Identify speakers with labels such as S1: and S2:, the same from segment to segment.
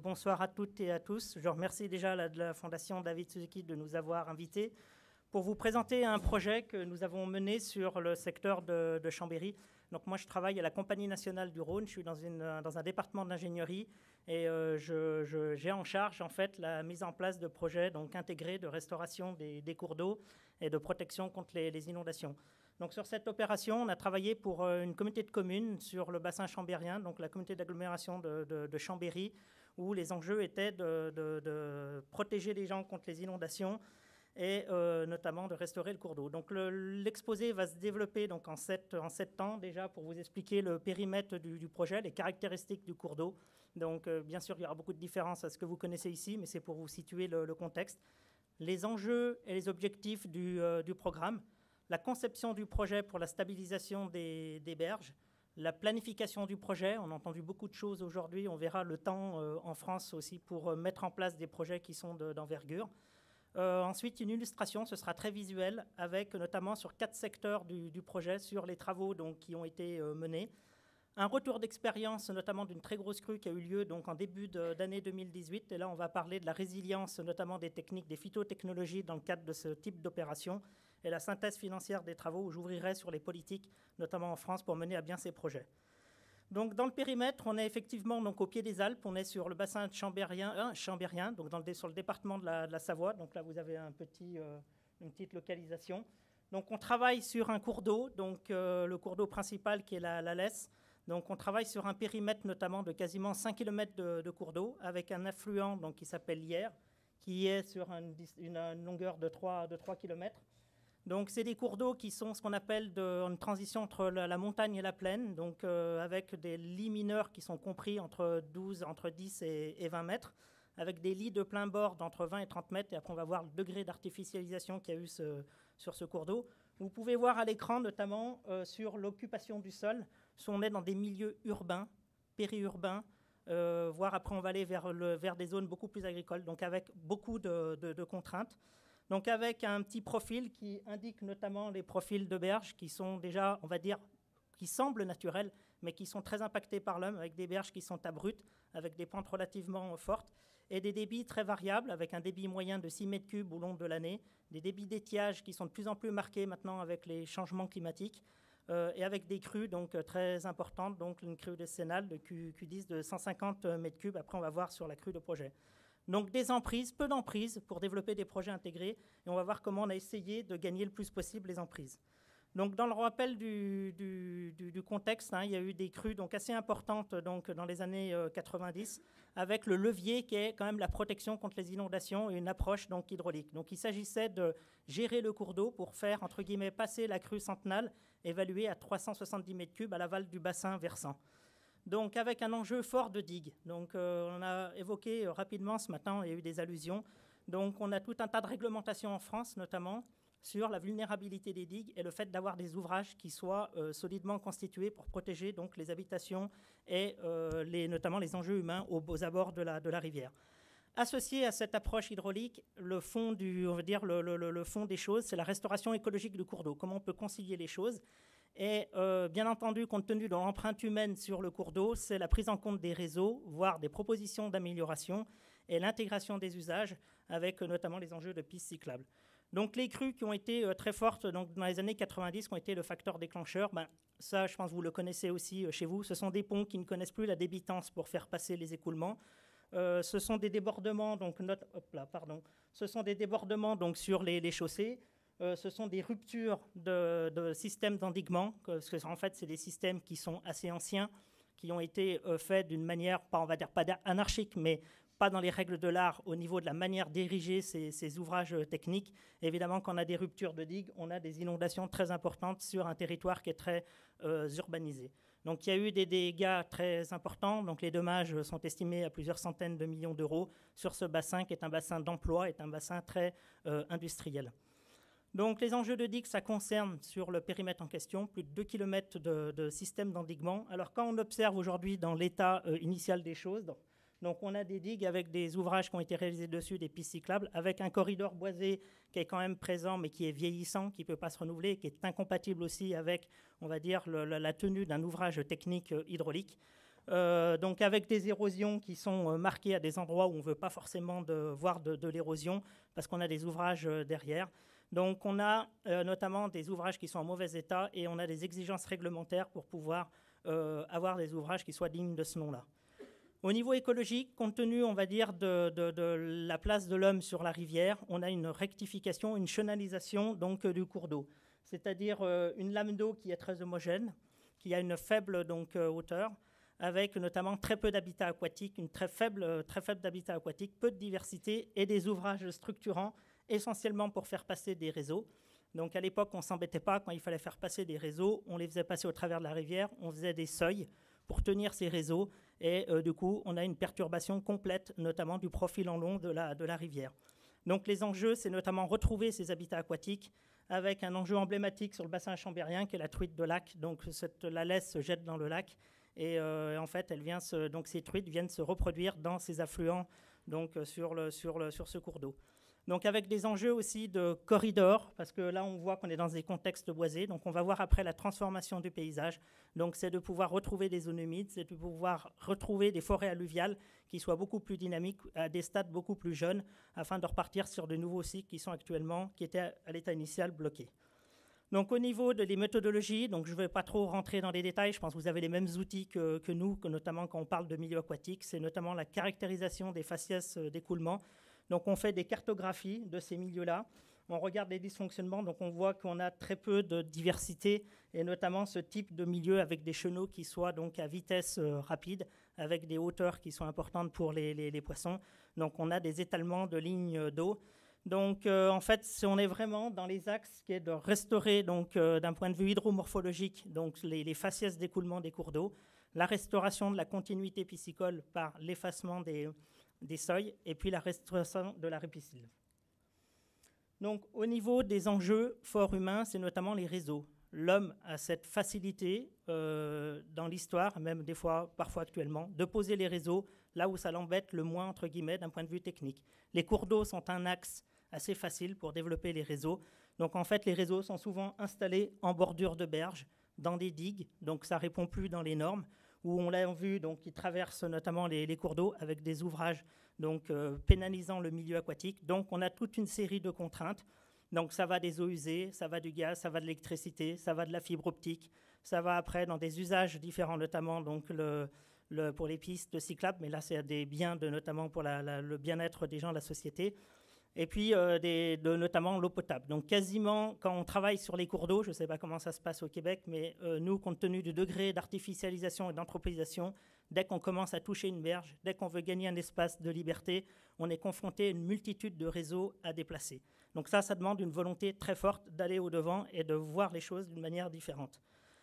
S1: bonsoir à toutes et à tous. Je remercie déjà la Fondation David Suzuki de nous avoir invités pour vous présenter un projet que nous avons mené sur le secteur de Chambéry. Donc moi, je travaille à la Compagnie nationale du Rhône. Je suis dans un département d'ingénierie et j'ai en charge en fait la mise en place de projets donc intégrés de restauration des cours d'eau et de protection contre les inondations. Donc sur cette opération, on a travaillé pour une communauté de communes sur le bassin chambérien, donc la communauté d'agglomération de Chambéry, où les enjeux étaient de protéger les gens contre les inondations et notamment de restaurer le cours d'eau. Donc l'exposé va se développer donc en 7 temps déjà pour vous expliquer le périmètre du projet, les caractéristiques du cours d'eau. Donc bien sûr, il y aura beaucoup de différences à ce que vous connaissez ici, mais c'est pour vous situer le contexte. Les enjeux et les objectifs du programme, la conception du projet pour la stabilisation des berges, la planification du projet. On a entendu beaucoup de choses aujourd'hui. On verra le temps en France aussi pour mettre en place des projets qui sont d'envergure. Ensuite, une illustration, ce sera très visuel, avec notamment sur 4 secteurs du projet, sur les travaux donc, qui ont été menés. Un retour d'expérience, notamment d'une très grosse crue qui a eu lieu donc, en début d'année 2018. Et là, on va parler de la résilience, notamment des techniques, des phytotechnologies dans le cadre de ce type d'opération. Et la synthèse financière des travaux où j'ouvrirai sur les politiques, notamment en France, pour mener à bien ces projets. Donc, dans le périmètre, on est effectivement donc, au pied des Alpes. On est sur le bassin de Chambérien, donc sur le département de la Savoie. Donc là, vous avez une petite localisation. Donc, on travaille sur un cours d'eau, donc le cours d'eau principal qui est la Lesse. Donc, on travaille sur un périmètre notamment de quasiment 5 km de cours d'eau avec un affluent donc, qui s'appelle l'Yerre, qui est sur une longueur de 3 km. Donc, c'est des cours d'eau qui sont ce qu'on appelle une transition entre la montagne et la plaine, donc avec des lits mineurs qui sont compris entre 10 et 20 mètres, avec des lits de plein bord d'entre 20 et 30 mètres. Et après, on va voir le degré d'artificialisation qu'il y a eu sur ce cours d'eau. Vous pouvez voir à l'écran, notamment sur l'occupation du sol, si on est dans des milieux urbains, périurbains, voire après, on va aller vers des zones beaucoup plus agricoles, donc avec beaucoup de contraintes. Donc avec un petit profil qui indique notamment les profils de berges qui sont déjà, on va dire, qui semblent naturels, mais qui sont très impactés par l'homme, avec des berges qui sont abruptes, avec des pentes relativement fortes, et des débits très variables, avec un débit moyen de 6 mètres cubes au long de l'année, des débits d'étiage qui sont de plus en plus marqués maintenant avec les changements climatiques, et avec des crues donc, très importantes, donc une crue décennale de Q10 de 150 mètres cubes. Après, on va voir sur la crue de projet. Donc des emprises, peu d'emprises pour développer des projets intégrés. Et on va voir comment on a essayé de gagner le plus possible les emprises. Donc dans le rappel du contexte, il y a eu des crues donc, assez importantes donc, dans les années 90, avec le levier qui est quand même la protection contre les inondations et une approche donc, hydraulique. Donc il s'agissait de gérer le cours d'eau pour faire, entre guillemets, passer la crue centenale, évaluée à 370 mètres cubes à l'aval du bassin versant. Donc avec un enjeu fort de digues. Donc on a évoqué rapidement ce matin, il y a eu des allusions. Donc on a tout un tas de réglementations en France, notamment sur la vulnérabilité des digues et le fait d'avoir des ouvrages qui soient solidement constitués pour protéger donc, les habitations et notamment les enjeux humains aux abords de la rivière. Associé à cette approche hydraulique, le fond le fond des choses, c'est la restauration écologique du cours d'eau. Comment on peut concilier les choses. Et bien entendu, compte tenu de l'empreinte humaine sur le cours d'eau, c'est la prise en compte des réseaux, voire des propositions d'amélioration et l'intégration des usages avec notamment les enjeux de pistes cyclables. Donc les crues qui ont été très fortes donc, dans les années 90, qui ont été le facteur déclencheur, ça je pense que vous le connaissez aussi chez vous, ce sont des ponts qui ne connaissent plus la débitance pour faire passer les écoulements. Ce sont des débordements donc, sur les chaussées. Ce sont des ruptures de systèmes d'endiguement, parce que en fait, c'est des systèmes qui sont assez anciens, qui ont été faits d'une manière, on va dire pas anarchique, mais pas dans les règles de l'art au niveau de la manière d'ériger ces ouvrages techniques. Évidemment, quand on a des ruptures de digues, on a des inondations très importantes sur un territoire qui est très urbanisé. Donc il y a eu des dégâts très importants, donc les dommages sont estimés à plusieurs centaines de millions d'euros sur ce bassin qui est un bassin d'emploi, est un bassin très industriel. Donc les enjeux de digues, ça concerne sur le périmètre en question plus de 2 km de système d'endiguement. Alors quand on observe aujourd'hui dans l'état initial des choses, donc on a des digues avec des ouvrages qui ont été réalisés dessus, des pistes cyclables, avec un corridor boisé qui est quand même présent mais qui est vieillissant, qui ne peut pas se renouveler, qui est incompatible aussi avec, on va dire, la tenue d'un ouvrage technique hydraulique. donc avec des érosions qui sont marquées à des endroits où on ne veut pas forcément voir de l'érosion parce qu'on a des ouvrages derrière. Donc on a notamment des ouvrages qui sont en mauvais état et on a des exigences réglementaires pour pouvoir avoir des ouvrages qui soient dignes de ce nom-là. Au niveau écologique, compte tenu, on va dire, de la place de l'homme sur la rivière, on a une rectification, une chenalisation donc, du cours d'eau. C'est-à-dire une lame d'eau qui est très homogène, qui a une faible donc, hauteur, avec notamment très peu d'habitat aquatique, une très faible d'habitat aquatique, peu de diversité et des ouvrages structurants, essentiellement pour faire passer des réseaux. Donc à l'époque, on ne s'embêtait pas quand il fallait faire passer des réseaux, on les faisait passer au travers de la rivière, on faisait des seuils pour tenir ces réseaux, et du coup, on a une perturbation complète, notamment du profil en long de la rivière. Donc les enjeux, c'est notamment retrouver ces habitats aquatiques, avec un enjeu emblématique sur le bassin chambérien, qui est la truite de lac. Donc la laisse se jette dans le lac, et en fait, donc ces truites viennent se reproduire dans ces affluents donc, sur ce cours d'eau. Donc avec des enjeux aussi de corridors, parce que là on voit qu'on est dans des contextes boisés, donc on va voir après la transformation du paysage. Donc c'est de pouvoir retrouver des zones humides, c'est de pouvoir retrouver des forêts alluviales qui soient beaucoup plus dynamiques, à des stades beaucoup plus jeunes, afin de repartir sur de nouveaux cycles qui étaient à l'état initial bloqués. Donc au niveau des méthodologies, donc je ne vais pas trop rentrer dans les détails, je pense que vous avez les mêmes outils que nous, notamment quand on parle de milieu aquatique, c'est notamment la caractérisation des faciès d'écoulement. Donc on fait des cartographies de ces milieux-là, on regarde les dysfonctionnements, donc on voit qu'on a très peu de diversité, et notamment ce type de milieu avec des chenaux qui soient donc à vitesse rapide, avec des hauteurs qui sont importantes pour les poissons. Donc on a des étalements de lignes d'eau. Donc en fait, on est vraiment dans les axes qui est de restaurer, donc d'un point de vue hydromorphologique, donc les faciès d'écoulement des cours d'eau, la restauration de la continuité piscicole par l'effacement des seuils, et puis la restauration de la ripisylve. Donc, au niveau des enjeux forts humains, c'est notamment les réseaux. L'homme a cette facilité dans l'histoire, même des fois, parfois actuellement, de poser les réseaux là où ça l'embête le moins, entre guillemets, d'un point de vue technique. Les cours d'eau sont un axe assez facile pour développer les réseaux. Donc, en fait, les réseaux sont souvent installés en bordure de berges, dans des digues, donc ça ne répond plus dans les normes, où on l'a vu, donc, qui traversent notamment les cours d'eau avec des ouvrages donc, pénalisant le milieu aquatique. Donc on a toute une série de contraintes. Donc ça va des eaux usées, ça va du gaz, ça va de l'électricité, ça va de la fibre optique, ça va après dans des usages différents, notamment donc, pour les pistes cyclables, mais là c'est des biens notamment pour le bien-être des gens de la société. Et puis notamment l'eau potable. Donc quasiment, quand on travaille sur les cours d'eau, je ne sais pas comment ça se passe au Québec, mais nous, compte tenu du degré d'artificialisation et d'anthropisation, dès qu'on commence à toucher une berge, dès qu'on veut gagner un espace de liberté, on est confronté à une multitude de réseaux à déplacer. Donc ça demande une volonté très forte d'aller au-devant et de voir les choses d'une manière différente.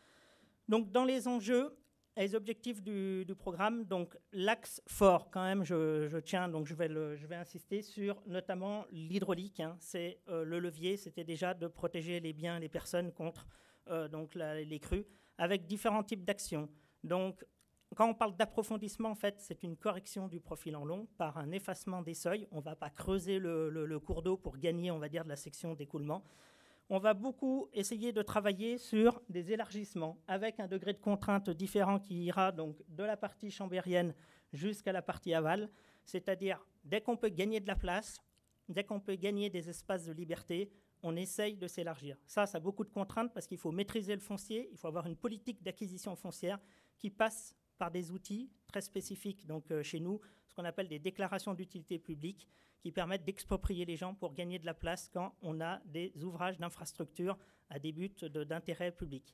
S1: Donc dans les enjeux, les objectifs du programme, donc l'axe fort, quand même, je tiens, donc je vais insister sur notamment l'hydraulique. Hein, c'est le levier, c'était déjà de protéger les biens, les personnes contre donc les crues, avec différents types d'actions. Donc, quand on parle d'approfondissement, en fait, c'est une correction du profil en long par un effacement des seuils. On ne va pas creuser le cours d'eau pour gagner, on va dire, de la section d'écoulement. On va beaucoup essayer de travailler sur des élargissements avec un degré de contrainte différent qui ira donc de la partie chambérienne jusqu'à la partie aval, c'est-à-dire dès qu'on peut gagner de la place, dès qu'on peut gagner des espaces de liberté, on essaye de s'élargir. Ça a beaucoup de contraintes parce qu'il faut maîtriser le foncier, il faut avoir une politique d'acquisition foncière qui passe par des outils très spécifiques, donc chez nous, ce qu'on appelle des déclarations d'utilité publique, qui permettent d'exproprier les gens pour gagner de la place quand on a des ouvrages d'infrastructure à des buts d'intérêt public.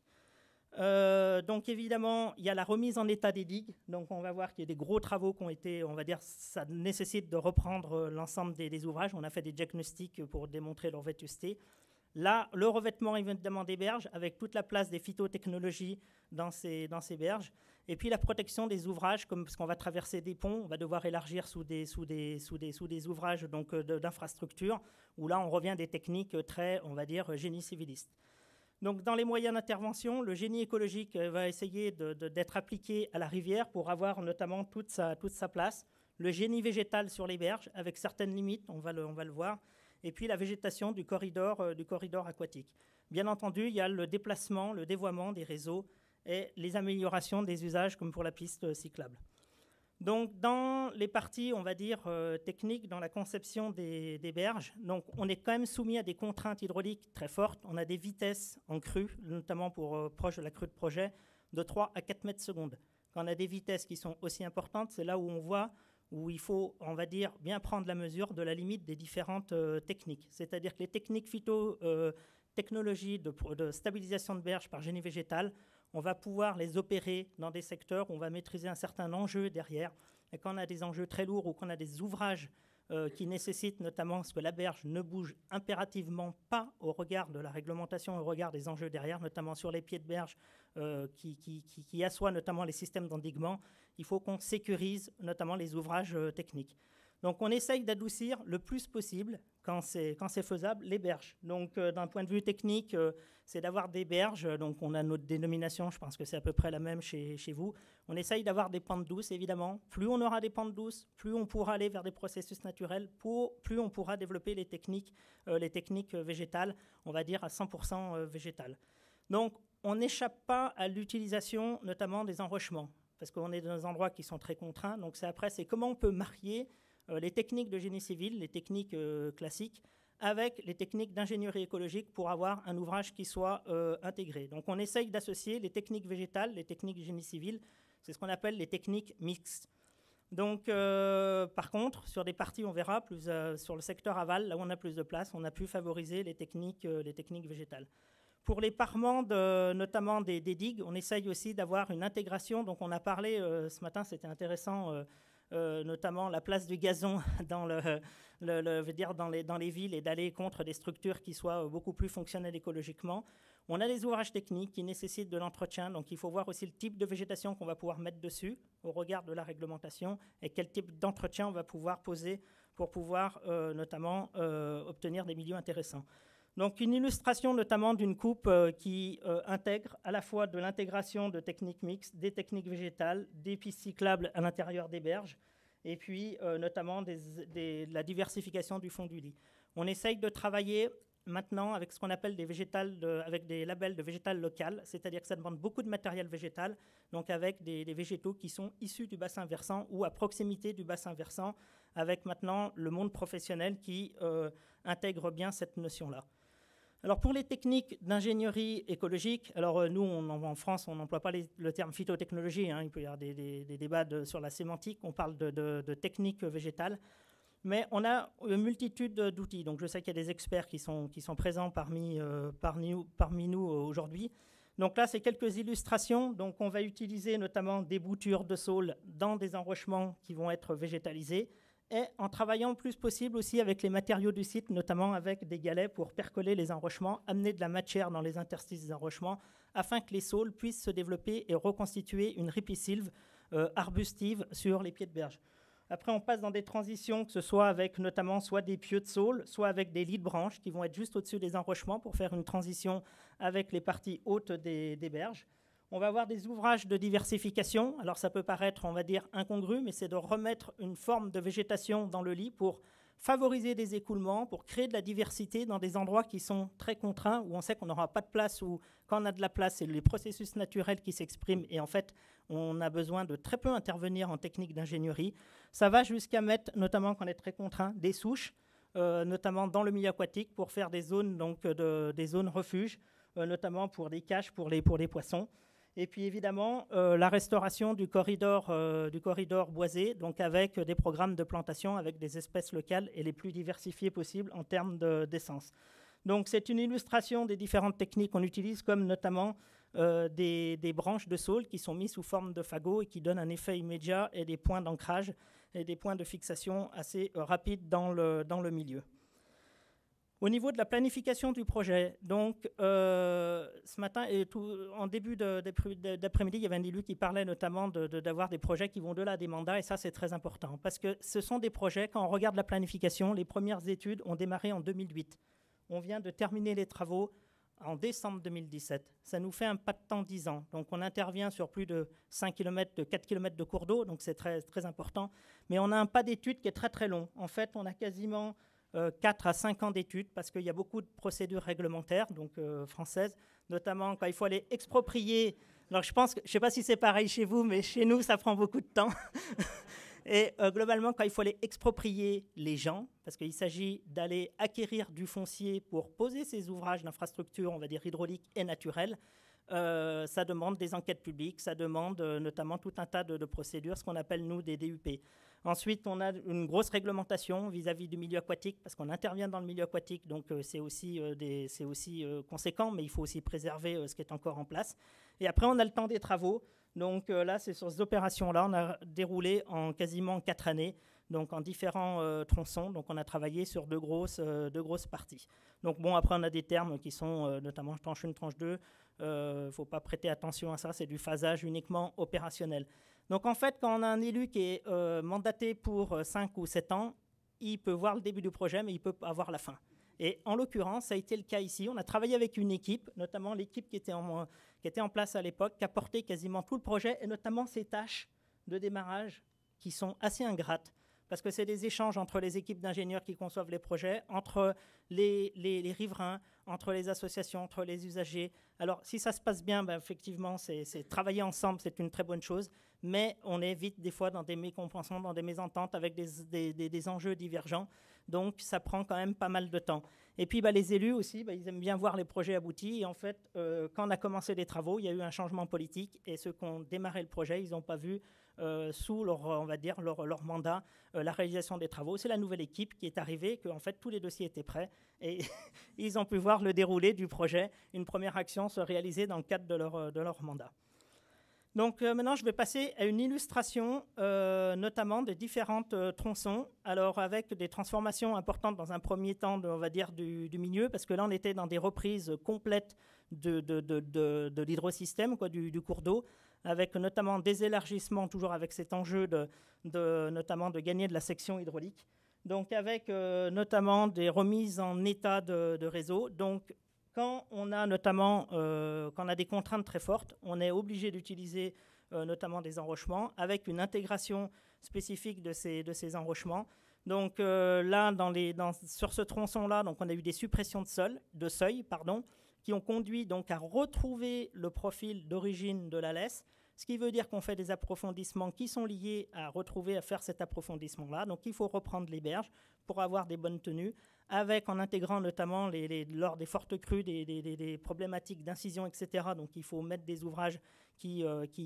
S1: Donc évidemment, il y a la remise en état des digues. Donc on va voir qu'il y a des gros travaux qui ont été, on va dire, ça nécessite de reprendre l'ensemble des ouvrages. On a fait des diagnostics pour démontrer leur vétusté. Là, le revêtement évidemment des berges, avec toute la place des phytotechnologies dans ces berges. Et puis la protection des ouvrages, parce qu'on va traverser des ponts, on va devoir élargir sous des ouvrages d'infrastructure, où là on revient à des techniques très, on va dire, génie civiliste. Donc dans les moyens d'intervention, le génie écologique va essayer d'être appliqué à la rivière pour avoir notamment toute sa place. Le génie végétal sur les berges, avec certaines limites, on va le voir. Et puis la végétation du corridor aquatique. Bien entendu, il y a le déplacement, le dévoiement des réseaux et les améliorations des usages comme pour la piste cyclable. Donc, dans les parties, on va dire, techniques, dans la conception des berges, donc, on est quand même soumis à des contraintes hydrauliques très fortes. On a des vitesses en crue, notamment proche de la crue de projet, de 3 à 4 mètres secondes. Quand on a des vitesses qui sont aussi importantes, c'est là où on voit où il faut, on va dire, bien prendre la mesure de la limite des différentes techniques. C'est-à-dire que les techniques phytotechnologies de stabilisation de berges par génie végétal, on va pouvoir les opérer dans des secteurs où on va maîtriser un certain enjeu derrière. Et quand on a des enjeux très lourds ou qu'on a des ouvrages qui nécessitent notamment ce que la berge ne bouge impérativement pas au regard de la réglementation, au regard des enjeux derrière, notamment sur les pieds de berge qui assoient notamment les systèmes d'endiguement, il faut qu'on sécurise notamment les ouvrages techniques. Donc on essaye d'adoucir le plus possible, quand c'est faisable, les berges. Donc d'un point de vue technique, c'est d'avoir des berges, donc on a notre dénomination, je pense que c'est à peu près la même chez vous. On essaye d'avoir des pentes douces, évidemment. Plus on aura des pentes douces, plus on pourra aller vers des processus naturels, plus on pourra développer les techniques végétales, on va dire à 100% végétales. Donc on n'échappe pas à l'utilisation notamment des enrochements, parce qu'on est dans des endroits qui sont très contraints. Donc c'est comment on peut marier les techniques de génie civil, les techniques classiques, avec les techniques d'ingénierie écologique pour avoir un ouvrage qui soit intégré. Donc on essaye d'associer les techniques végétales, les techniques de génie civil, c'est ce qu'on appelle les techniques mixtes. Donc par contre, sur des parties, on verra, plus sur le secteur aval, là où on a plus de place, on a pu favoriser les techniques végétales. Pour les parements, notamment des digues, on essaye aussi d'avoir une intégration. Donc on a parlé ce matin, c'était intéressant, notamment la place du gazon dans les villes et d'aller contre des structures qui soient beaucoup plus fonctionnelles écologiquement. On a des ouvrages techniques qui nécessitent de l'entretien, donc il faut voir aussi le type de végétation qu'on va pouvoir mettre dessus au regard de la réglementation et quel type d'entretien on va pouvoir poser pour pouvoir notamment obtenir des milieux intéressants. Donc une illustration notamment d'une coupe qui intègre à la fois de l'intégration de techniques mixtes, des techniques végétales, des pistes cyclables à l'intérieur des berges, et puis notamment de la diversification du fond du lit. On essaye de travailler maintenant avec ce qu'on appelle avec des labels de végétal local, c'est-à-dire que ça demande beaucoup de matériel végétal, donc avec des végétaux qui sont issus du bassin versant ou à proximité du bassin versant, avec maintenant le monde professionnel qui intègre bien cette notion-là. Alors pour les techniques d'ingénierie écologique, alors nous en France on n'emploie pas le terme phytotechnologie, hein, il peut y avoir des débats sur la sémantique, on parle de techniques végétales, mais on a une multitude d'outils. Donc je sais qu'il y a des experts qui sont présents parmi nous aujourd'hui. Donc là c'est quelques illustrations. Donc on va utiliser notamment des boutures de saules dans des enrochements qui vont être végétalisés, et en travaillant le plus possible aussi avec les matériaux du site, notamment avec des galets pour percoler les enrochements, amener de la matière dans les interstices des enrochements, afin que les saules puissent se développer et reconstituer une ripisylve arbustive sur les pieds de berge. Après, on passe dans des transitions, que ce soit avec notamment soit des pieux de saules, soit avec des lits de branches qui vont être juste au-dessus des enrochements pour faire une transition avec les parties hautes des berges. On va avoir des ouvrages de diversification. Alors ça peut paraître, on va dire, incongru, mais c'est de remettre une forme de végétation dans le lit pour favoriser des écoulements, pour créer de la diversité dans des endroits qui sont très contraints, où on sait qu'on n'aura pas de place, ou quand on a de la place, c'est les processus naturels qui s'expriment, et en fait, on a besoin de très peu intervenir en technique d'ingénierie. Ça va jusqu'à mettre, notamment quand on est très contraint, des souches, notamment dans le milieu aquatique, pour faire des zones, donc, des zones refuges, notamment pour des caches pour les poissons. Et puis évidemment, la restauration du corridor boisé, donc avec des programmes de plantation avec des espèces locales et les plus diversifiées possibles en termes d'essence. Donc c'est une illustration des différentes techniques qu'on utilise, comme notamment des branches de saules qui sont mises sous forme de fagots et qui donnent un effet immédiat et des points d'ancrage et des points de fixation assez rapides dans le milieu. Au niveau de la planification du projet, donc ce matin, en début d'après-midi, il y avait un élu qui parlait notamment d'avoir des projets qui vont au-delà des mandats, et ça c'est très important, parce que ce sont des projets, quand on regarde la planification, les premières études ont démarré en 2008. On vient de terminer les travaux en décembre 2017. Ça nous fait un pas de temps 10 ans. Donc on intervient sur plus de 5 km, de 4 km de cours d'eau, donc c'est très, très important. Mais on a un pas d'études qui est très très long. En fait, on a quasiment 4 à 5 ans d'études, parce qu'il y a beaucoup de procédures réglementaires, donc françaises, notamment quand il faut aller exproprier Alors je pense que, je ne sais pas si c'est pareil chez vous, mais chez nous, ça prend beaucoup de temps. Et globalement, quand il faut aller exproprier les gens, parce qu'il s'agit d'aller acquérir du foncier pour poser ces ouvrages d'infrastructure, on va dire hydrauliques et naturelles, ça demande des enquêtes publiques, ça demande notamment tout un tas de procédures, ce qu'on appelle nous des DUP. Ensuite, on a une grosse réglementation vis-à-vis du milieu aquatique, parce qu'on intervient dans le milieu aquatique, donc c'est aussi conséquent, mais il faut aussi préserver ce qui est encore en place. Et après, on a le temps des travaux. Donc là, c'est sur ces opérations-là, on a déroulé en quasiment 4 années, donc en différents tronçons. Donc on a travaillé sur deux grosses parties. Donc bon, après, on a des termes qui sont notamment tranche 1, tranche 2. Il ne faut pas prêter attention à ça, c'est du phasage uniquement opérationnel. Donc en fait, quand on a un élu qui est mandaté pour 5 ou 7 ans, il peut voir le début du projet, mais il peut avoir la fin. Et en l'occurrence, ça a été le cas ici. On a travaillé avec une équipe, notamment l'équipe qui était en place à l'époque, qui a porté quasiment tout le projet, et notamment ces tâches de démarrage qui sont assez ingrates, parce que c'est des échanges entre les équipes d'ingénieurs qui conçoivent les projets, entre les riverains, entre les associations, entre les usagers. Alors, si ça se passe bien, ben, effectivement, c'est travailler ensemble, c'est une très bonne chose, mais on est vite des fois dans des mécompréhensions, dans des mésententes avec des enjeux divergents. Donc, ça prend quand même pas mal de temps. Et puis, les élus aussi, ils aiment bien voir les projets aboutis. Et en fait, quand on a commencé les travaux, il y a eu un changement politique. Et ceux qui ont démarré le projet, ils n'ont pas vu sous leur, on va dire, leur mandat la réalisation des travaux. C'est la nouvelle équipe qui est arrivée, que en fait, tous les dossiers étaient prêts. Et ils ont pu voir le déroulé du projet, une première action se réaliser dans le cadre de leur mandat. Donc maintenant, je vais passer à une illustration, notamment des différentes tronçons. Alors avec des transformations importantes dans un premier temps, on va dire, du milieu, parce que là, on était dans des reprises complètes de l'hydrosystème, du cours d'eau, avec notamment des élargissements, toujours avec cet enjeu notamment de gagner de la section hydraulique. Donc avec notamment des remises en état de réseau. Donc quand on a notamment quand on a des contraintes très fortes, on est obligé d'utiliser notamment des enrochements avec une intégration spécifique de ces enrochements. Donc là, sur ce tronçon-là, donc on a eu des suppressions de seuil, qui ont conduit donc à retrouver le profil d'origine de la laisse, ce qui veut dire qu'on fait des approfondissements qui sont liés à faire cet approfondissement-là. Donc il faut reprendre les berges pour avoir des bonnes tenues, en intégrant notamment lors des fortes crues des problématiques d'incision, etc. Donc il faut mettre des ouvrages qui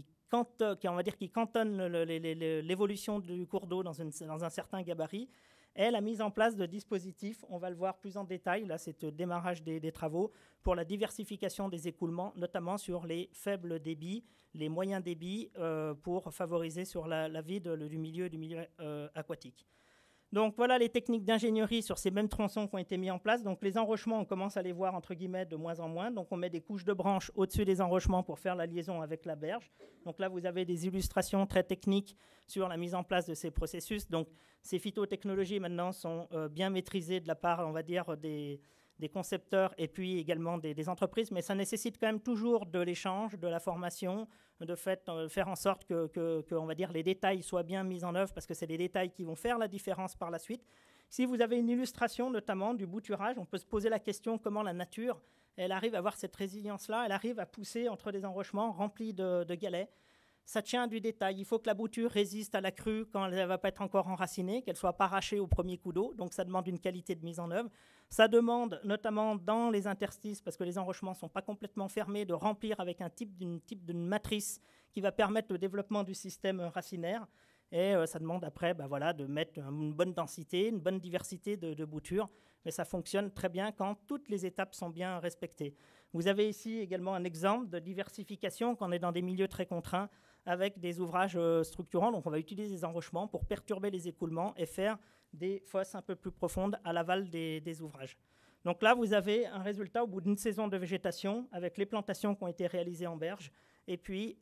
S1: cantonnent l'évolution du cours d'eau dans un certain gabarit. Et la mise en place de dispositifs, on va le voir plus en détail, là c'est le démarrage des travaux, pour la diversification des écoulements, notamment sur les faibles débits, les moyens débits, pour favoriser sur la vie du milieu aquatique. Donc voilà les techniques d'ingénierie sur ces mêmes tronçons qui ont été mis en place. Donc les enrochements, on commence à les voir entre guillemets de moins en moins. Donc on met des couches de branches au-dessus des enrochements pour faire la liaison avec la berge. Donc là vous avez des illustrations très techniques sur la mise en place de ces processus. Donc ces phytotechnologies maintenant sont bien maîtrisées de la part, on va dire, des concepteurs et puis également des entreprises, mais ça nécessite quand même toujours de l'échange, de la formation, de faire en sorte que on va dire, les détails soient bien mis en œuvre, parce que c'est les détails qui vont faire la différence par la suite. Si vous avez une illustration notamment du bouturage, on peut se poser la question comment la nature, elle arrive à avoir cette résilience-là, elle arrive à pousser entre des enrochements remplis de galets. Ça tient du détail. Il faut que la bouture résiste à la crue quand elle ne va pas être encore enracinée, qu'elle ne soit pas arrachée au premier coup d'eau. Donc ça demande une qualité de mise en œuvre. Ça demande notamment dans les interstices, parce que les enrochements ne sont pas complètement fermés, de remplir avec un type d'une matrice qui va permettre le développement du système racinaire. Et ça demande après de mettre une bonne densité, une bonne diversité de boutures. Mais ça fonctionne très bien quand toutes les étapes sont bien respectées. Vous avez ici également un exemple de diversification quand on est dans des milieux très contraints, avec des ouvrages structurants. Donc on va utiliser des enrochements pour perturber les écoulements et faire des fosses un peu plus profondes à l'aval des ouvrages. Donc là, vous avez un résultat au bout d'une saison de végétation avec les plantations qui ont été réalisées en berge et puis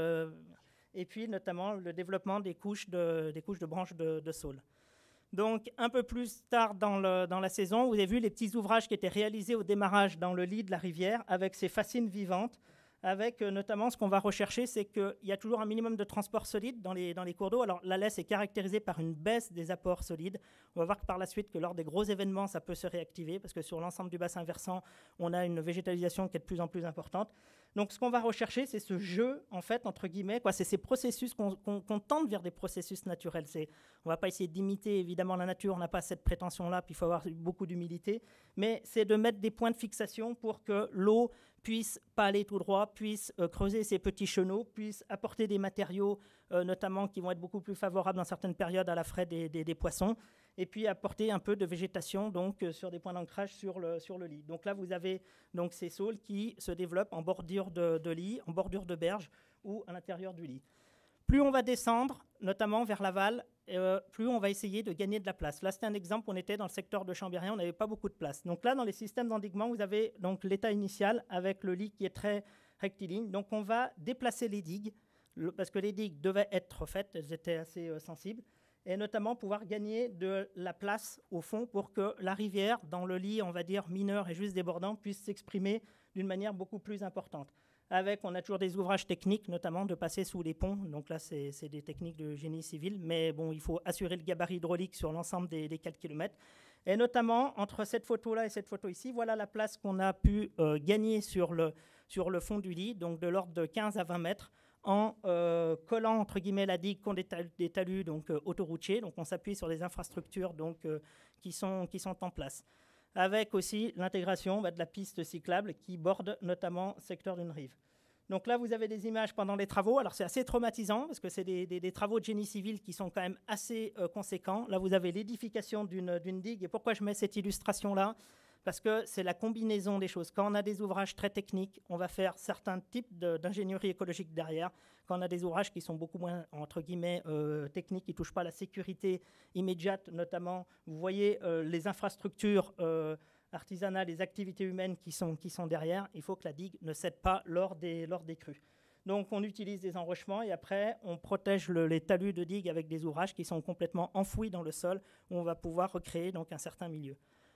S1: notamment le développement des couches de branches de saule. Donc un peu plus tard dans la saison, vous avez vu les petits ouvrages qui étaient réalisés au démarrage dans le lit de la rivière avec ces fascines vivantes, avec notamment ce qu'on va rechercher, c'est qu'il y a toujours un minimum de transport solide dans les cours d'eau. Alors la laisse est caractérisée par une baisse des apports solides. On va voir que par la suite, que lors des gros événements, ça peut se réactiver, parce que sur l'ensemble du bassin versant, on a une végétalisation qui est de plus en plus importante. Donc ce qu'on va rechercher, c'est ce jeu, en fait, entre guillemets, c'est ces processus qu'on tente vers des processus naturels. On ne va pas essayer d'imiter, évidemment, la nature, on n'a pas cette prétention-là, puis il faut avoir beaucoup d'humilité, mais c'est de mettre des points de fixation pour que l'eau puisse pas aller tout droit, puisse creuser ses petits chenaux, puisse apporter des matériaux, notamment qui vont être beaucoup plus favorables dans certaines périodes à la fraie des poissons, et puis apporter un peu de végétation donc, sur des points d'ancrage sur le lit. Donc là, vous avez donc, ces saules qui se développent en bordure de lit, en bordure de berge ou à l'intérieur du lit. Plus on va descendre, notamment vers l'aval, plus on va essayer de gagner de la place. Là, c'était un exemple, on était dans le secteur de Chambéry, on n'avait pas beaucoup de place. Donc là, dans les systèmes d'endiguement, vous avez donc l'état initial avec le lit qui est très rectiligne. Donc on va déplacer les digues, parce que les digues devaient être refaites, elles étaient assez sensibles, et notamment pouvoir gagner de la place au fond pour que la rivière, dans le lit, on va dire, mineur et juste débordant, puisse s'exprimer d'une manière beaucoup plus importante. On a toujours des ouvrages techniques, notamment de passer sous les ponts. Donc là, c'est des techniques de génie civil. Mais bon, il faut assurer le gabarit hydraulique sur l'ensemble des 4 km. Et notamment, entre cette photo-là et cette photo ici, voilà la place qu'on a pu gagner sur le fond du lit, donc de l'ordre de 15 à 20 mètres, en collant, entre guillemets, la digue contre des talus donc, autoroutiers. Donc on s'appuie sur des infrastructures donc, qui sont en place, avec aussi l'intégration de la piste cyclable qui borde notamment le secteur d'une rive. Donc là, vous avez des images pendant les travaux. Alors, c'est assez traumatisant parce que c'est des travaux de génie civil qui sont quand même assez conséquents. Là, vous avez l'édification d'une digue. Et pourquoi je mets cette illustration-là ? Parce que c'est la combinaison des choses. Quand on a des ouvrages très techniques, on va faire certains types d'ingénierie écologique derrière. Quand on a des ouvrages qui sont beaucoup moins, entre guillemets, techniques, qui ne touchent pas à la sécurité immédiate, notamment, vous voyez les infrastructures artisanales, les activités humaines qui sont derrière. Il faut que la digue ne cède pas lors des crues. Donc, on utilise des enrochements et après, on protège les talus de digue avec des ouvrages qui sont complètement enfouis dans le sol, où on va pouvoir recréer donc, un certain milieu.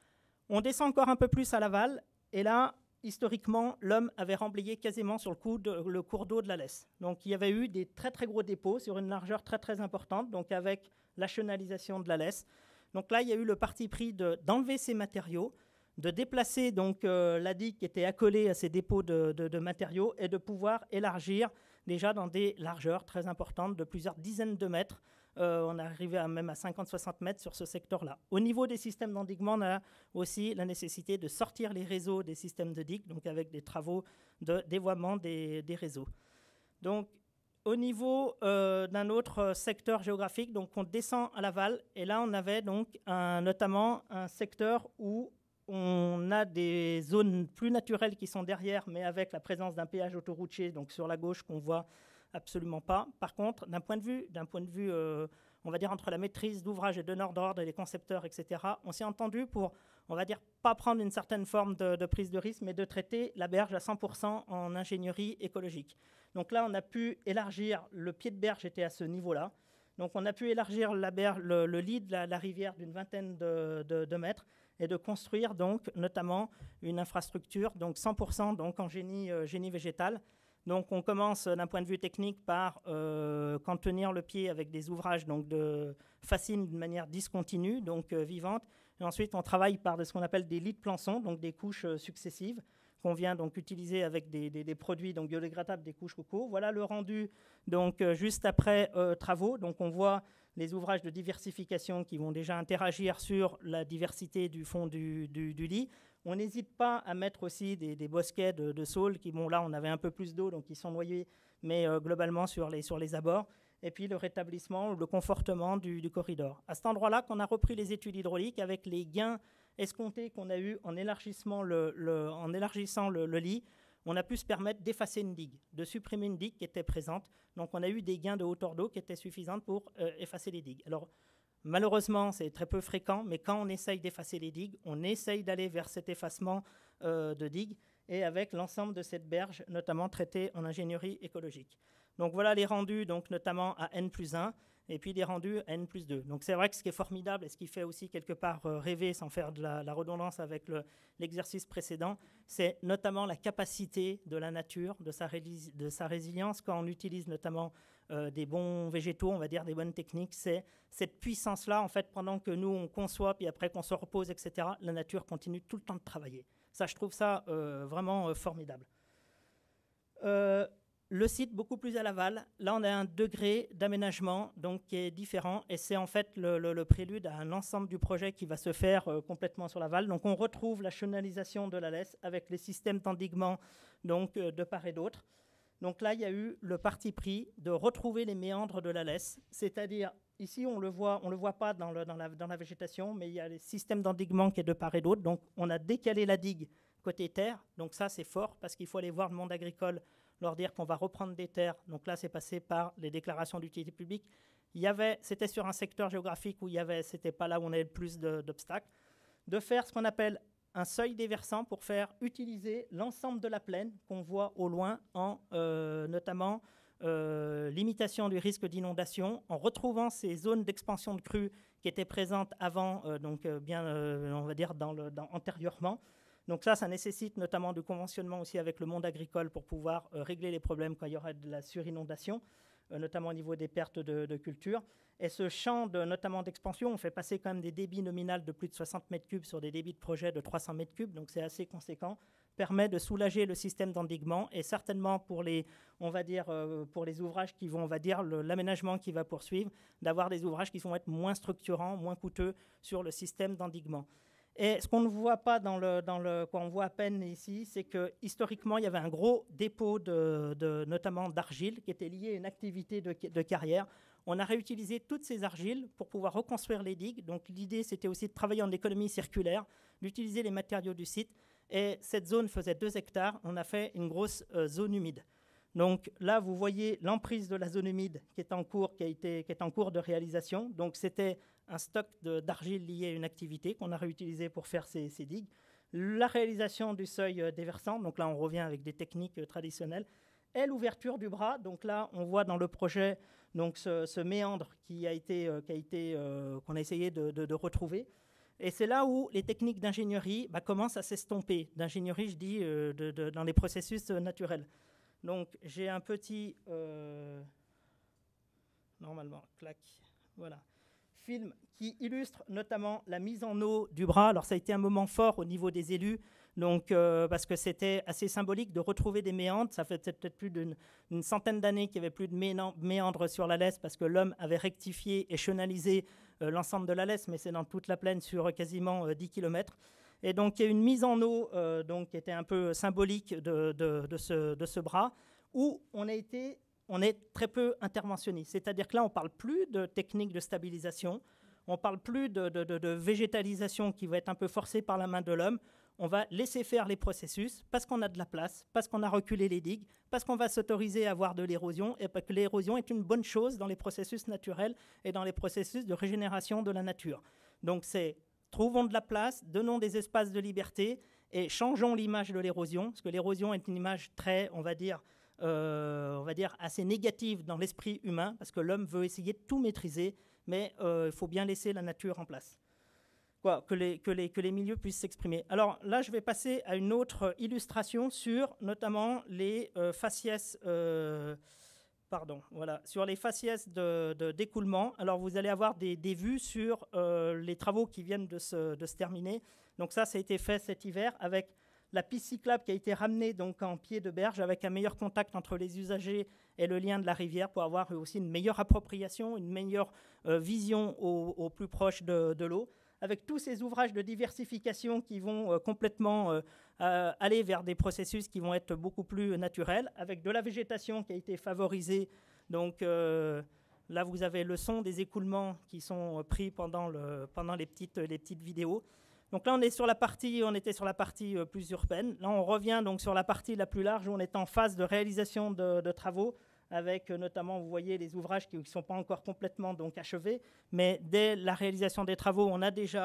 S1: On descend encore un peu plus à l'aval, et là, historiquement, l'homme avait remblayé quasiment sur le cours d'eau de la Lesse. Donc, il y avait eu des très, très gros dépôts sur une largeur très, très importante, donc avec la chenalisation de la Lesse. Donc là, il y a eu le parti pris d'enlever ces matériaux, de déplacer donc, la digue qui était accolée à ces dépôts de matériaux et de pouvoir élargir déjà dans des largeurs très importantes de plusieurs dizaines de mètres. On est arrivé même à 50-60 mètres sur ce secteur-là. Au niveau des systèmes d'endiguement, on a aussi la nécessité de sortir les réseaux des systèmes de digues, donc avec des travaux de dévoiement des réseaux. Donc, au niveau d'un autre secteur géographique, donc on descend à l'aval, et là, on avait donc notamment un secteur où on a des zones plus naturelles qui sont derrière, mais avec la présence d'un péage autoroutier, donc sur la gauche, qu'on voit absolument pas. Par contre, d'un point de vue on va dire, entre la maîtrise d'ouvrage et donneur d'ordre et les concepteurs, etc., on s'est entendu pour, on va dire, pas prendre une certaine forme de prise de risque, mais de traiter la berge à 100% en ingénierie écologique. Donc là, on a pu élargir, le pied de berge était à ce niveau-là. Donc on a pu élargir le lit de la rivière d'une vingtaine de mètres et de construire donc notamment une infrastructure, donc 100% donc en génie végétal. Donc on commence d'un point de vue technique par contenir le pied avec des ouvrages donc de fascines de manière discontinue, donc vivante. Et ensuite on travaille par ce qu'on appelle des lits de plançon, donc des couches successives qu'on vient donc utiliser avec des produits donc biodégradables, des couches coco. Voilà le rendu donc juste après travaux. Donc on voit les ouvrages de diversification qui vont déjà interagir sur la diversité du fond du lit. On n'hésite pas à mettre aussi des bosquets de saules qui, bon là on avait un peu plus d'eau donc ils sont noyés, mais globalement sur les abords. Et puis le rétablissement, le confortement du corridor. À cet endroit-là qu'on a repris les études hydrauliques avec les gains escomptés qu'on a eu en élargissant le lit, on a pu se permettre d'effacer une digue, de supprimer une digue qui était présente. Donc on a eu des gains de hauteur d'eau qui étaient suffisantes pour effacer les digues. Alors malheureusement, c'est très peu fréquent, mais quand on essaye d'effacer les digues, on essaye d'aller vers cet effacement de digues et avec l'ensemble de cette berge, notamment traitée en ingénierie écologique. Donc voilà les rendus, donc notamment à N+1. et puis des rendus à N+2. Donc c'est vrai que ce qui est formidable et ce qui fait aussi quelque part rêver, sans faire de la redondance avec l'exercice précédent, c'est notamment la capacité de la nature, de sa résilience, quand on utilise notamment des bons végétaux, on va dire des bonnes techniques. C'est cette puissance-là, en fait, pendant que nous, on conçoit, puis après qu'on se repose, etc., la nature continue tout le temps de travailler. Ça, je trouve ça vraiment formidable. Le site beaucoup plus à l'aval, là on a un degré d'aménagement donc qui est différent et c'est en fait le prélude à un ensemble du projet qui va se faire complètement sur l'aval. Donc on retrouve la chenalisation de la laisse avec les systèmes d'endiguement donc de part et d'autre. Donc là il y a eu le parti pris de retrouver les méandres de la laisse, c'est-à-dire ici on le voit pas dans la végétation, mais il y a les systèmes d'endiguement qui est de part et d'autre. Donc on a décalé la digue côté terre, donc ça c'est fort parce qu'il faut aller voir le monde agricole, leur dire qu'on va reprendre des terres. Donc là, c'est passé par les déclarations d'utilité publique. C'était sur un secteur géographique où c'était pas là où on avait le plus d'obstacles. De faire ce qu'on appelle un seuil déversant pour faire utiliser l'ensemble de la plaine qu'on voit au loin en notamment limitation du risque d'inondation, en retrouvant ces zones d'expansion de crues qui étaient présentes avant, on va dire antérieurement. Donc ça nécessite notamment du conventionnement aussi avec le monde agricole pour pouvoir régler les problèmes quand il y aura de la surinondation, notamment au niveau des pertes de culture. Et ce champ notamment d'expansion, on fait passer quand même des débits nominaux de plus de 60 mètres cubes sur des débits de projet de 300 mètres cubes, donc c'est assez conséquent, permet de soulager le système d'endiguement et certainement pour les ouvrages qui vont, on va dire, l'aménagement qui va poursuivre, d'avoir des ouvrages qui vont être moins structurants, moins coûteux sur le système d'endiguement. Et ce qu'on ne voit pas quand on voit à peine ici, c'est que historiquement, il y avait un gros dépôt notamment d'argile qui était lié à une activité de carrière. On a réutilisé toutes ces argiles pour pouvoir reconstruire les digues. Donc l'idée, c'était aussi de travailler en économie circulaire, d'utiliser les matériaux du site. Et cette zone faisait 2 hectares. On a fait une grosse zone humide. Donc là, vous voyez l'emprise de la zone humide qui est en cours de réalisation. Donc c'était un stock d'argile lié à une activité qu'on a réutilisé pour faire ces digues. La réalisation du seuil déversant, donc là on revient avec des techniques traditionnelles, et l'ouverture du bras. Donc là on voit dans le projet donc ce méandre qu'on a essayé de retrouver. Et c'est là où les techniques d'ingénierie commencent à s'estomper. D'ingénierie, je dis, dans les processus naturels. Donc j'ai un petit... normalement, clac, voilà. Film qui illustre notamment la mise en eau du bras. Alors ça a été un moment fort au niveau des élus, donc, parce que c'était assez symbolique de retrouver des méandres. Ça fait peut-être plus d'une centaine d'années qu'il n'y avait plus de méandres sur la Lesse parce que l'homme avait rectifié et chenalisé l'ensemble de la Lesse, mais c'est dans toute la plaine sur quasiment 10 km. Et donc il y a une mise en eau qui était un peu symbolique de ce bras où on est très peu interventionniste. C'est-à-dire que là, on ne parle plus de technique de stabilisation, on ne parle plus de végétalisation qui va être un peu forcée par la main de l'homme. On va laisser faire les processus parce qu'on a de la place, parce qu'on a reculé les digues, parce qu'on va s'autoriser à avoir de l'érosion et parce que l'érosion est une bonne chose dans les processus naturels et dans les processus de régénération de la nature. Donc trouvons de la place, donnons des espaces de liberté et changeons l'image de l'érosion, parce que l'érosion est une image très, on va dire, assez négative dans l'esprit humain, parce que l'homme veut essayer de tout maîtriser, mais il faut bien laisser la nature en place, que les milieux puissent s'exprimer. Alors là, je vais passer à une autre illustration sur notamment les faciès, sur les faciès d'écoulement. Alors vous allez avoir des vues sur les travaux qui viennent de se terminer. Donc ça a été fait cet hiver avec la piste cyclable qui a été ramenée donc en pied de berge avec un meilleur contact entre les usagers et le lien de la rivière pour avoir aussi une meilleure appropriation, une meilleure vision au plus proche de l'eau, avec tous ces ouvrages de diversification qui vont complètement aller vers des processus qui vont être beaucoup plus naturels, avec de la végétation qui a été favorisée. Donc là, vous avez le son des écoulements qui sont pris pendant les petites vidéos. Donc là, on était sur la partie plus urbaine. Là, on revient donc sur la partie la plus large où on est en phase de réalisation de travaux avec notamment, vous voyez, les ouvrages qui ne sont pas encore complètement donc, achevés. Mais dès la réalisation des travaux, on a déjà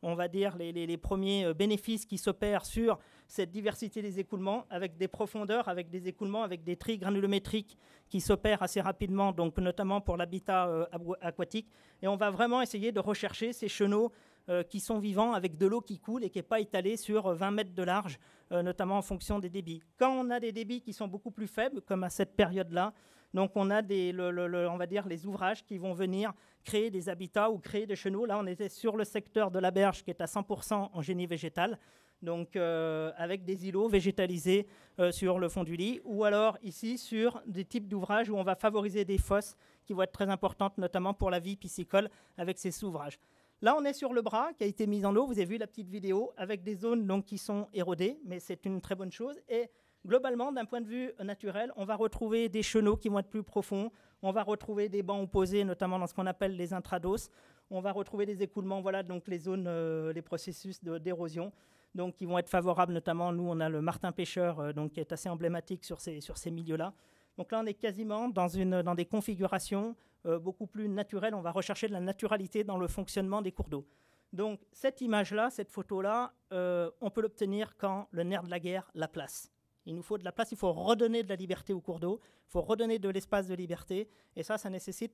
S1: on va dire, les premiers bénéfices qui s'opèrent sur cette diversité des écoulements, avec des profondeurs, avec des écoulements, avec des tris granulométriques qui s'opèrent assez rapidement, donc notamment pour l'habitat aquatique. Et on va vraiment essayer de rechercher ces chenaux qui sont vivants avec de l'eau qui coule et qui n'est pas étalée sur 20 mètres de large, notamment en fonction des débits. Quand on a des débits qui sont beaucoup plus faibles, comme à cette période-là, donc on a on va dire les ouvrages qui vont venir créer des habitats ou créer des chenaux. Là, on était sur le secteur de la berge qui est à 100% en génie végétal, donc avec des îlots végétalisés sur le fond du lit, ou alors ici sur des types d'ouvrages où on va favoriser des fosses qui vont être très importantes, notamment pour la vie piscicole avec ces ouvrages. Là, on est sur le bras qui a été mis en eau. Vous avez vu la petite vidéo avec des zones donc, qui sont érodées, mais c'est une très bonne chose. Et globalement, d'un point de vue naturel, on va retrouver des chenaux qui vont être plus profonds. On va retrouver des bancs opposés, notamment dans ce qu'on appelle les intrados. On va retrouver des écoulements, voilà, donc les zones, les processus d'érosion, donc qui vont être favorables. Notamment, nous, on a le martin pêcheur, donc qui est assez emblématique sur ces milieux-là. Donc là, on est quasiment dans des configurations beaucoup plus naturelles. On va rechercher de la naturalité dans le fonctionnement des cours d'eau. Donc cette image-là, cette photo-là, on peut l'obtenir quand le nerf de la guerre la place. Il nous faut de la place, il faut redonner de la liberté au cours d'eau, il faut redonner de l'espace de liberté, et ça nécessite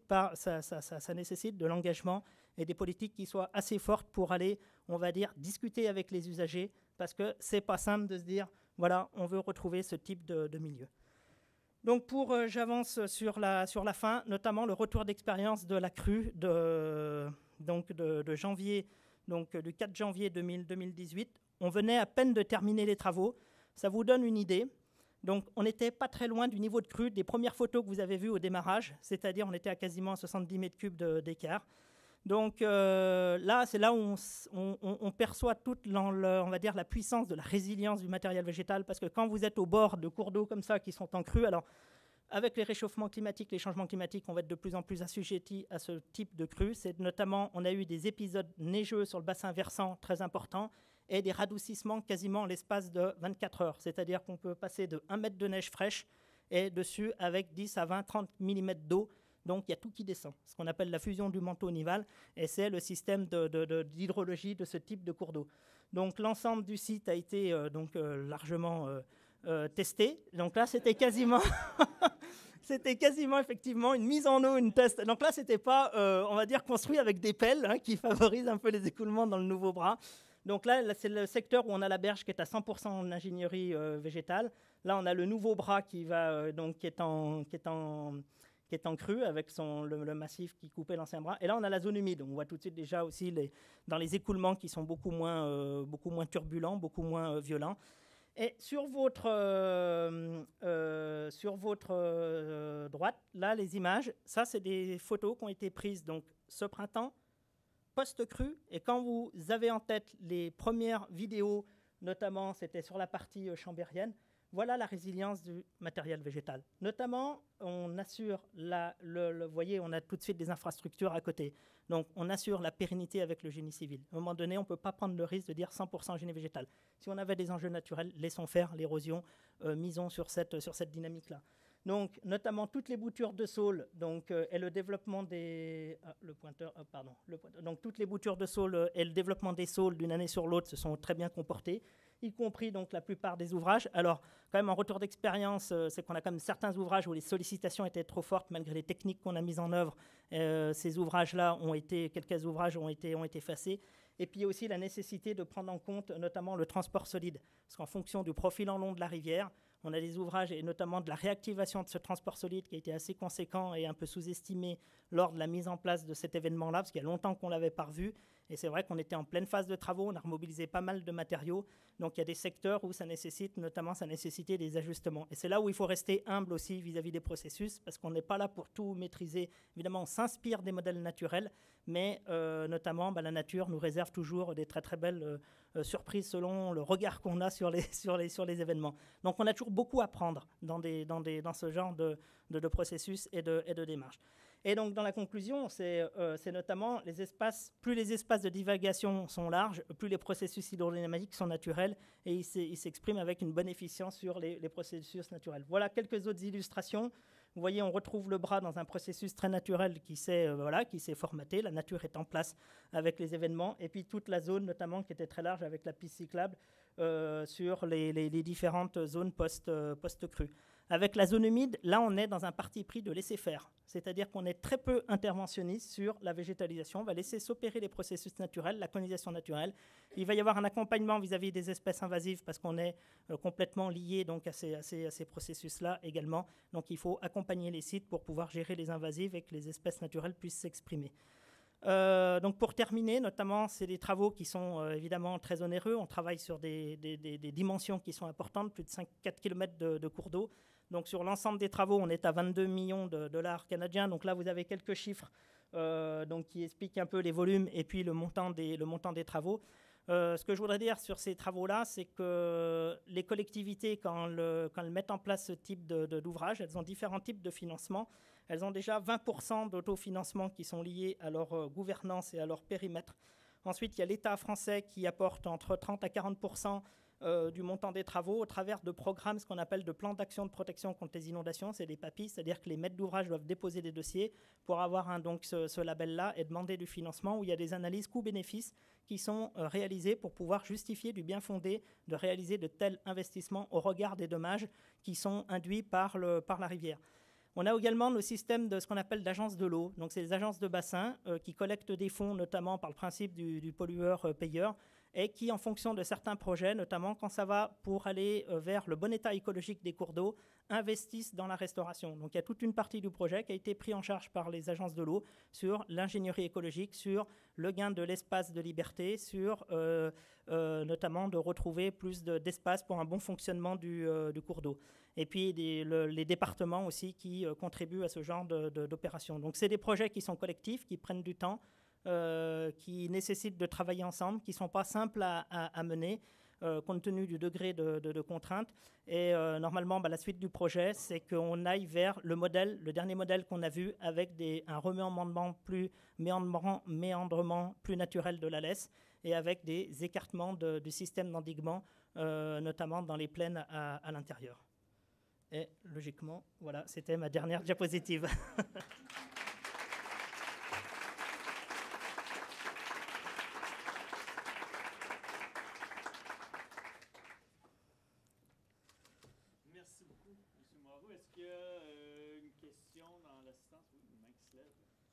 S1: de l'engagement et des politiques qui soient assez fortes pour aller, on va dire, discuter avec les usagers, parce que c'est pas simple de se dire, voilà, on veut retrouver ce type de milieu. Donc j'avance sur la fin, notamment le retour d'expérience de la crue de janvier, donc du 4 janvier 2018. On venait à peine de terminer les travaux. Ça vous donne une idée. Donc on n'était pas très loin du niveau de crue des premières photos que vous avez vues au démarrage, c'est-à-dire on était à quasiment 70 mètres cubes d'écart. Donc là, c'est là où on perçoit toute on va dire, la puissance de la résilience du matériel végétal, parce que quand vous êtes au bord de cours d'eau comme ça qui sont en crue, alors avec les réchauffements climatiques, les changements climatiques, on va être de plus en plus assujettis à ce type de crue. C'est notamment, on a eu des épisodes neigeux sur le bassin versant très importants et des radoucissements quasiment en l'espace de 24 heures. C'est-à-dire qu'on peut passer de 1 mètre de neige fraîche et dessus avec 10 à 20, 30 mm d'eau. Donc il y a tout qui descend, ce qu'on appelle la fusion du manteau nival, et c'est le système d'hydrologie de ce type de cours d'eau. Donc l'ensemble du site a été largement testé. Donc là, c'était quasiment, c'était quasiment effectivement une mise en eau, une test. Donc là, c'était pas, on va dire, construit avec des pelles qui favorisent un peu les écoulements dans le nouveau bras. Donc là, c'est le secteur où on a la berge qui est à 100% en ingénierie végétale. Là, on a le nouveau bras qui est en crue avec le massif qui coupait l'ancien bras. Et là, on a la zone humide. On voit tout de suite déjà aussi dans les écoulements qui sont beaucoup moins turbulents, beaucoup moins violents. Et sur votre droite, là, les images, ça, c'est des photos qui ont été prises donc, ce printemps, post-crue. Et quand vous avez en tête les premières vidéos, notamment, c'était sur la partie chambérienne, voilà la résilience du matériel végétal. Notamment, on assure, vous voyez, on a tout de suite des infrastructures à côté. Donc, on assure la pérennité avec le génie civil. À un moment donné, on ne peut pas prendre le risque de dire 100% génie végétal. Si on avait des enjeux naturels, laissons faire l'érosion, misons sur cette dynamique-là. Donc, notamment toutes les boutures de saules, et le développement des donc toutes les boutures de saules et le développement des saules d'une année sur l'autre se sont très bien comportés, y compris donc la plupart des ouvrages. Alors, quand même, en retour d'expérience, c'est qu'on a quand même certains ouvrages où les sollicitations étaient trop fortes malgré les techniques qu'on a mises en œuvre. Ces ouvrages-là quelques ouvrages ont été effacés. Et puis aussi la nécessité de prendre en compte notamment le transport solide, parce qu'en fonction du profil en long de la rivière, on a des ouvrages et notamment de la réactivation de ce transport solide qui a été assez conséquent et un peu sous-estimé lors de la mise en place de cet événement-là, parce qu'il y a longtemps qu'on ne l'avait pas revu. Et c'est vrai qu'on était en pleine phase de travaux, on a remobilisé pas mal de matériaux. Donc il y a des secteurs où ça nécessitait des ajustements. Et c'est là où il faut rester humble aussi vis-à-vis des processus, parce qu'on n'est pas là pour tout maîtriser. Évidemment, on s'inspire des modèles naturels, mais notamment la nature nous réserve toujours des très très belles surprises selon le regard qu'on a sur les événements. Donc on a toujours beaucoup à prendre dans ce genre de processus et de démarches. Et donc, dans la conclusion, c'est notamment plus les espaces de divagation sont larges, plus les processus hydrodynamiques sont naturels et ils s'expriment avec une bonne efficience sur les processus naturels. Voilà quelques autres illustrations. Vous voyez, on retrouve le bras dans un processus très naturel qui s'est formaté. La nature est en place avec les événements. Et puis toute la zone, notamment, qui était très large avec la piste cyclable sur les différentes zones post-crues. Avec la zone humide, là, on est dans un parti pris de laisser faire. C'est-à-dire qu'on est très peu interventionniste sur la végétalisation. On va laisser s'opérer les processus naturels, la colonisation naturelle. Il va y avoir un accompagnement vis-à-vis des espèces invasives parce qu'on est complètement lié donc, à ces processus-là également. Donc, il faut accompagner les sites pour pouvoir gérer les invasives et que les espèces naturelles puissent s'exprimer. Donc pour terminer, notamment, c'est des travaux qui sont évidemment très onéreux. On travaille sur des dimensions qui sont importantes, plus de 4 km de cours d'eau. Donc sur l'ensemble des travaux, on est à 22 millions de dollars canadiens. Donc là, vous avez quelques chiffres donc qui expliquent un peu les volumes et puis le montant des travaux. Ce que je voudrais dire sur ces travaux-là, c'est que les collectivités, quand elles mettent en place ce type d'ouvrage, elles ont différents types de financement. Elles ont déjà 20% d'autofinancement qui sont liés à leur gouvernance et à leur périmètre. Ensuite, il y a l'État français qui apporte entre 30 à 40% du montant des travaux au travers de programmes, ce qu'on appelle de plans d'action de protection contre les inondations. C'est des PAPI, c'est-à-dire que les maîtres d'ouvrage doivent déposer des dossiers pour avoir donc ce label-là et demander du financement où il y a des analyses coûts-bénéfices qui sont réalisées pour pouvoir justifier du bien fondé de réaliser de tels investissements au regard des dommages qui sont induits par la rivière. On a également le système de ce qu'on appelle d'agences de l'eau. Donc, c'est des agences de bassin qui collectent des fonds, notamment par le principe du pollueur-payeur, et qui, en fonction de certains projets, notamment quand ça va pour aller vers le bon état écologique des cours d'eau, investissent dans la restauration. Donc, il y a toute une partie du projet qui a été pris en charge par les agences de l'eau sur l'ingénierie écologique, sur le gain de l'espace de liberté, sur notamment de retrouver plus d'espace pour un bon fonctionnement du cours d'eau. Et puis les départements aussi qui contribuent à ce genre d'opérations. Donc c'est des projets qui sont collectifs, qui prennent du temps, qui nécessitent de travailler ensemble, qui ne sont pas simples à mener compte tenu du degré de contrainte. Et normalement, la suite du projet, c'est qu'on aille vers le dernier modèle qu'on a vu avec un reméandrement plus naturel de la Lesse et avec des écartements du système d'endiguement, notamment dans les plaines à l'intérieur. Et logiquement, voilà, c'était ma dernière diapositive.
S2: Merci beaucoup, M. Moreau. Est-ce qu'il y a une question dans l'assistance? Oui, une main qui se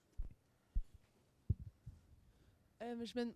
S2: lève.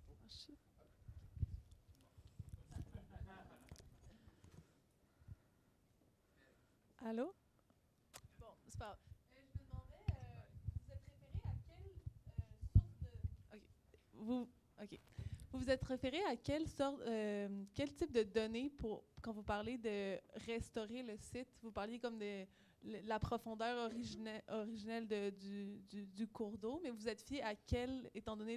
S3: Allô? Bon, c'est pas grave. Je me demandais, vous êtes référé à quelle sorte de... OK. Vous vous êtes référé à quel type de données quand vous parlez de restaurer le site? Vous parliez comme de la profondeur originelle du cours d'eau, mais vous êtes fié à quel, étant donné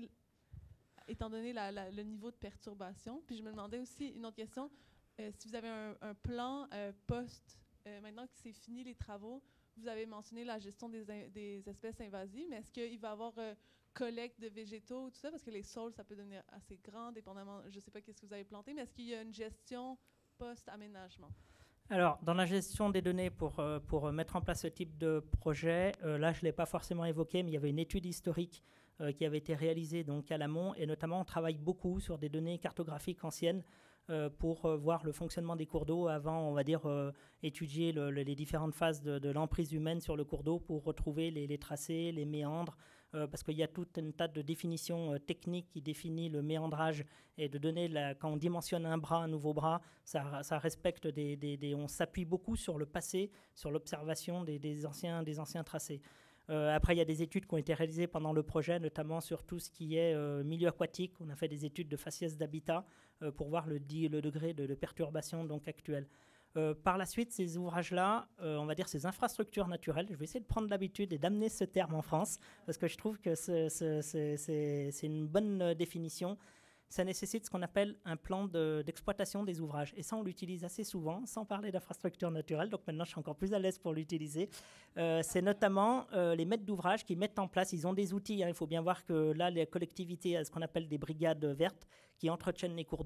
S3: le niveau de perturbation? Puis je me demandais aussi une autre question, si vous avez un plan maintenant que c'est fini les travaux, vous avez mentionné la gestion des espèces invasives, mais est-ce qu'il va y avoir collecte de végétaux ou tout ça? Parce que les sols, ça peut devenir assez grand, dépendamment, je ne sais pas qu'est-ce que vous avez planté, mais est-ce qu'il y a une gestion post-aménagement?
S1: Alors, dans la gestion des données pour mettre en place ce type de projet, là, je ne l'ai pas forcément évoqué, mais il y avait une étude historique qui avait été réalisée donc, à l'amont, et notamment, on travaille beaucoup sur des données cartographiques anciennes pour voir le fonctionnement des cours d'eau avant, on va dire, étudier les différentes phases de l'emprise humaine sur le cours d'eau pour retrouver les tracés, les méandres, parce qu'il y a tout un tas de définitions techniques qui définit le méandrage et de donner, quand on dimensionne un nouveau bras, ça respecte on s'appuie beaucoup sur le passé, sur l'observation des anciens tracés. Après, il y a des études qui ont été réalisées pendant le projet, notamment sur tout ce qui est milieu aquatique. On a fait des études de faciès d'habitat pour voir le degré de perturbation donc, actuel. Par la suite, ces ouvrages-là, on va dire ces infrastructures naturelles, je vais essayer de prendre l'habitude et d'amener ce terme en France, parce que je trouve que c'est une bonne définition. Ça nécessite ce qu'on appelle un plan d'exploitation des ouvrages. Et ça, on l'utilise assez souvent, sans parler d'infrastructures naturelles. Donc maintenant, je suis encore plus à l'aise pour l'utiliser. C'est notamment les maîtres d'ouvrage qui mettent en place, ils ont des outils. Il faut bien voir que là, les collectivités, ce qu'on appelle des brigades vertes, qui entretiennent les cours d'eau.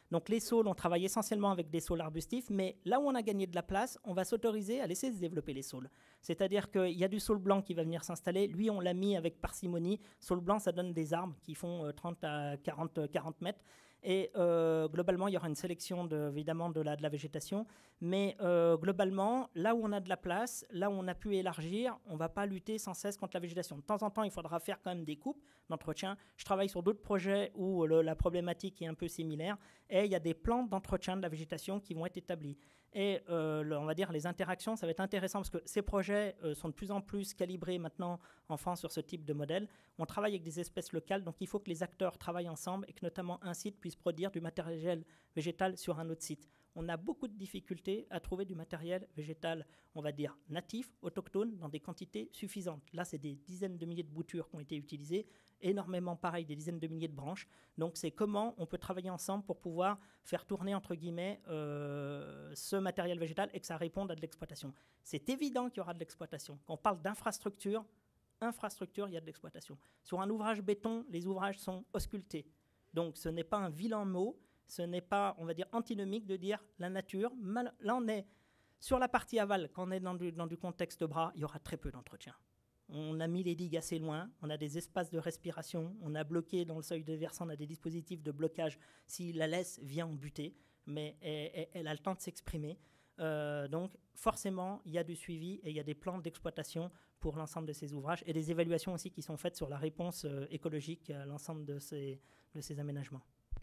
S1: Donc les saules, on travaille essentiellement avec des saules arbustifs, mais là où on a gagné de la place, on va s'autoriser à laisser se développer les saules. C'est-à-dire qu'il y a du saule blanc qui va venir s'installer. Lui, on l'a mis avec parcimonie. Saule blanc, ça donne des arbres qui font 30 à 40 mètres. Et globalement, il y aura une sélection évidemment de la végétation. Mais globalement, là où on a de la place, là où on a pu élargir, on ne va pas lutter sans cesse contre la végétation. De temps en temps, il faudra faire quand même des coupes d'entretien. Je travaille sur d'autres projets où la problématique est un peu similaire. Et il y a des plans d'entretien de la végétation qui vont être établis. Et on va dire les interactions, ça va être intéressant parce que ces projets sont de plus en plus calibrés maintenant en France sur ce type de modèle. On travaille avec des espèces locales, donc il faut que les acteurs travaillent ensemble et que notamment un site puisse produire du matériel végétal sur un autre site. On a beaucoup de difficultés à trouver du matériel végétal, on va dire natif, autochtone, dans des quantités suffisantes. Là, c'est des dizaines de milliers de boutures qui ont été utilisées, énormément pareil, des dizaines de milliers de branches. Donc c'est comment on peut travailler ensemble pour pouvoir faire tourner, entre guillemets, ce matériel végétal et que ça réponde à de l'exploitation. C'est évident qu'il y aura de l'exploitation. Quand on parle d'infrastructure, il y a de l'exploitation. Sur un ouvrage béton, les ouvrages sont auscultés. Donc ce n'est pas un vilain mot, ce n'est pas, on va dire, antinomique de dire la nature. Là, on est sur la partie aval, quand on est dans du contexte bras, il y aura très peu d'entretien. On a mis les digues assez loin, on a des espaces de respiration, on a bloqué dans le seuil de versant, on a des dispositifs de blocage si la laisse vient en butée, mais elle a le temps de s'exprimer. Donc forcément, il y a du suivi et il y a des plans d'exploitation pour l'ensemble de ces ouvrages et des évaluations aussi qui sont faites sur la réponse écologique à l'ensemble de ces aménagements.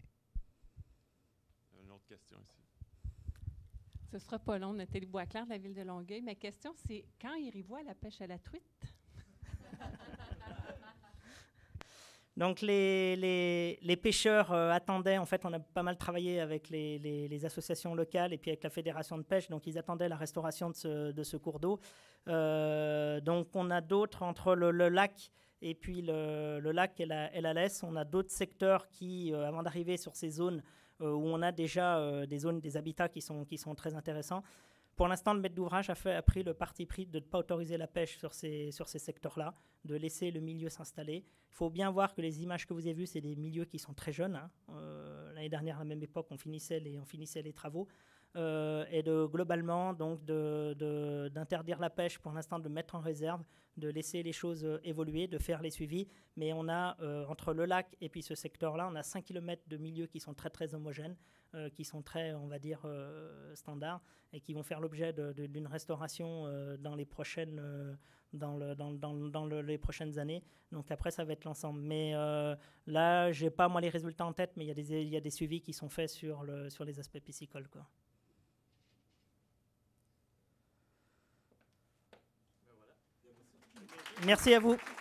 S4: Une autre question ici.
S5: Ce ne sera pas long, Nathalie Boisclair de la Ville de Longueuil. Ma question, c'est quand irez-vous à la pêche à la truite?
S1: Donc les pêcheurs attendaient, en fait on a pas mal travaillé avec les associations locales et puis avec la fédération de pêche, donc ils attendaient la restauration de ce cours d'eau. Donc on a d'autres, entre le lac et puis le lac et la laisse, on a d'autres secteurs qui, avant d'arriver sur ces zones où on a déjà des habitats qui sont très intéressants. Pour l'instant, le maître d'ouvrage a pris le parti pris de ne pas autoriser la pêche sur ces secteurs-là, de laisser le milieu s'installer. Il faut bien voir que les images que vous avez vues, c'est des milieux qui sont très jeunes. Hein. L'année dernière, à la même époque, on finissait les travaux. Et globalement, donc, d'interdire la pêche pour l'instant, de mettre en réserve, de laisser les choses évoluer, de faire les suivis. Mais on a, entre le lac et puis ce secteur-là, on a 5 km de milieux qui sont très, très homogènes, qui sont très, on va dire, standards, et qui vont faire l'objet d'une restauration dans les prochaines les prochaines années. Donc après, ça va être l'ensemble. Mais là, je n'ai pas, moi, les résultats en tête, mais il y a des suivis qui sont faits sur les aspects piscicoles, quoi. Merci à vous.